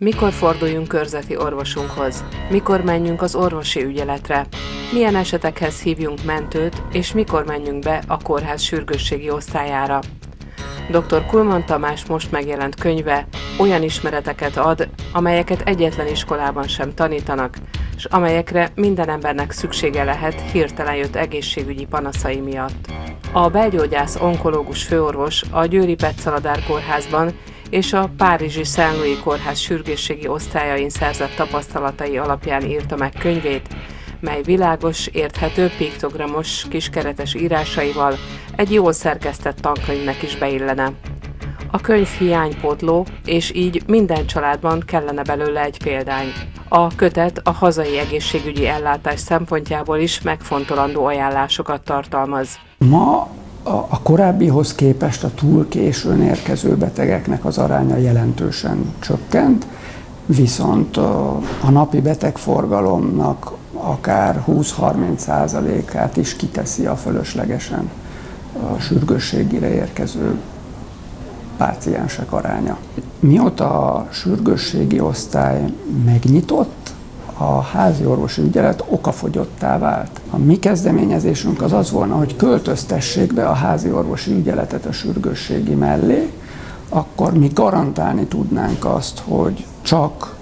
Mikor forduljunk körzeti orvosunkhoz? Mikor menjünk az orvosi ügyeletre? Milyen esetekhez hívjunk mentőt, és mikor menjünk be a kórház sürgősségi osztályára? Dr. Kullmann Tamás most megjelent könyve olyan ismereteket ad, amelyeket egyetlen iskolában sem tanítanak, és amelyekre minden embernek szüksége lehet hirtelen jött egészségügyi panaszai miatt. A belgyógyász onkológus főorvos a Győri Petszalagár kórházban és a párizsi Saint-Louis kórház sürgősségi osztályain szerzett tapasztalatai alapján írta meg könyvét, mely világos, érthető, piktogramos, kiskeretes írásaival egy jól szerkesztett tankönyvnek is beillene. A könyv hiánypótló, és így minden családban kellene belőle egy példány. A kötet a hazai egészségügyi ellátás szempontjából is megfontolandó ajánlásokat tartalmaz. Ma a korábbihoz képest a túl későn érkező betegeknek az aránya jelentősen csökkent, viszont a napi betegforgalomnak akár 20-30%-át is kiteszi a fölöslegesen a sürgősségire érkező páciensek aránya. Mióta a sürgősségi osztály megnyitott, a házi orvosi ügyelet okafogyottá vált. A mi kezdeményezésünk az volna, hogy költöztessék be a házi orvosi ügyeletet a sürgősségi mellé, akkor mi garantálni tudnánk azt, hogy csak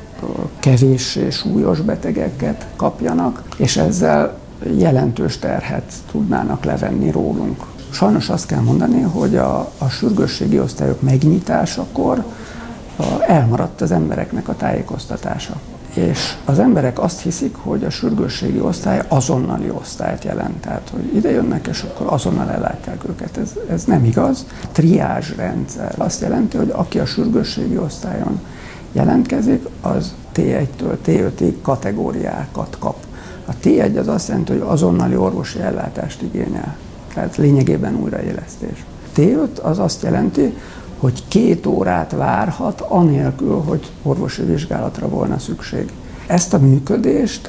kevéssé súlyos betegeket kapjanak, és ezzel jelentős terhet tudnának levenni rólunk. Sajnos azt kell mondani, hogy a sürgősségi osztályok megnyitásakor elmaradt az embereknek a tájékoztatása. És az emberek azt hiszik, hogy a sürgősségi osztály azonnali osztályt jelent. Tehát, hogy ide jönnek, és akkor azonnal ellátják őket. Ez nem igaz. A triázs rendszer azt jelenti, hogy aki a sürgősségi osztályon jelentkezik, az T1-től T5-ig kategóriákat kap. A T1 az azt jelenti, hogy azonnali orvosi ellátást igényel. Tehát lényegében újraélesztés. T5 az azt jelenti, hogy 2 órát várhat, anélkül, hogy orvosi vizsgálatra volna szükség. Ezt a működést,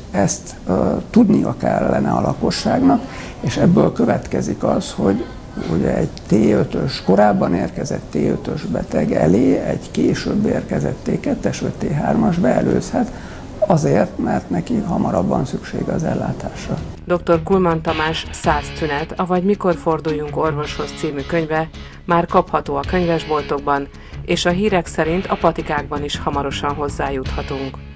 tudnia kellene a lakosságnak, és ebből következik az, hogy ugye egy T5-ös, korábban érkezett T5-ös beteg elé egy később érkezett T2-es vagy T3-as beelőzhet, azért, mert neki hamarabb van szüksége az ellátásra. Dr. Kullmann Tamás 100 tünet, avagy Mikor forduljunk orvoshoz című könyve már kapható a könyvesboltokban, és a hírek szerint a patikákban is hamarosan hozzájuthatunk.